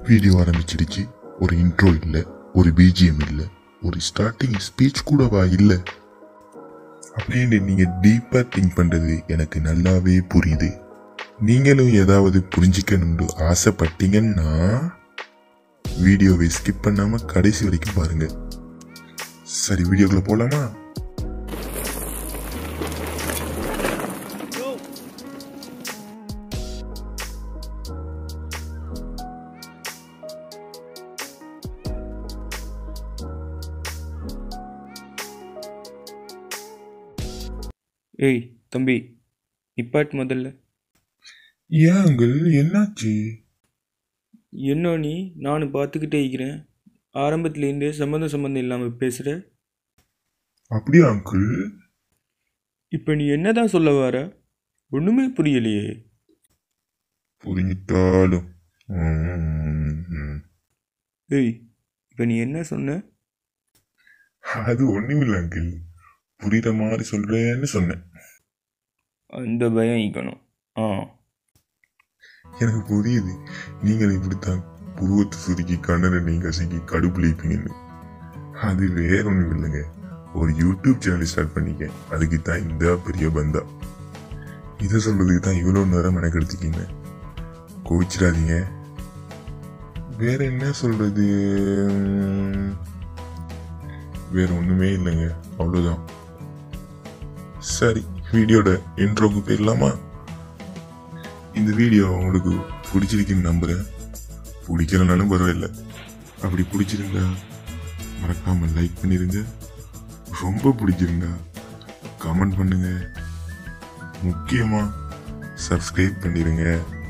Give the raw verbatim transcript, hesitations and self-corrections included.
Video ஆரம்பிச்சிடுச்சு. ஒரு intro இல்லை, ஒரு பிஜிஎம் இல்லை, ஒரு ஸ்டார்டிங் ஸ்பீச் கூடவா இல்லை அப்படின்னு நீங்க டீப்பா திங்க் பண்றது எனக்கு நல்லாவே புரியுது. நீங்களும் ஏதாவது புரிஞ்சிக்கணும்னு ஆசைப்பட்டீங்கன்னா வீடியோவை ஸ்கிப் பண்ணாம கடைசி வரைக்கும் பாருங்க. சரி, வீடியோக்குள்ள போலாமா? ஏய் தம்பி, நிப்பாட் முதல்ல. ஏன் அங்கிள், என்னாச்சு? என்ன நீ நானும் பார்த்துக்கிட்டே இருக்கிறேன், ஆரம்பத்துலேருந்தே சம்மந்தம் சம்மந்தம் இல்லாமல் பேசுகிற. அப்படியா அங்கிள்? இப்போ நீ என்னதான் சொல்ல வர? ஒன்றுமே புரியலையே. புரிஞ்சிட்டாலும் ஏய், இப்போ நீ என்ன சொன்ன? அது ஒண்ணுமில்லை அங்கிள், புரியுற மாதிரி சொல்றேன்னு சொன்னேன். அந்த பயம் ஈக்கணும். ஆ, எனக்கு புரியுது. நீங்கள் இப்படித்தான் புருவத்தை சுருக்கி கண்ணனை நீங்க கசக்கி கடுப்புளிப்பீங்கன்னு. அது வேற ஒன்றும் இல்லைங்க, ஒரு யூடியூப் சேனல் ஸ்டார்ட் பண்ணிக்க. அதுக்கு தான் இந்த பெரிய பந்தா. இதை சொல்றதுக்கு தான் இவ்வளோ நேரம் மெனக்கெடுத்துக்கீங்க. கோவிச்சிடாதீங்க. வேற என்ன சொல்றது? வேற ஒண்ணுமே இல்லைங்க, அவ்வளவுதான். சரி, வீடியோட இன்ட்ரோக்கு போயிடலாமா? இந்த வீடியோ உங்களுக்கு பிடிச்சிருக்குன்னு நம்புறேன். பிடிக்கலனாலும் பரவாயில்ல. அப்படி பிடிச்சிருந்தா மறக்காம லைக் பண்ணிருங்க. ரொம்ப பிடிச்சிருந்தா கமெண்ட் பண்ணுங்க. முக்கியமா சப்ஸ்கிரைப் பண்ணிருங்க.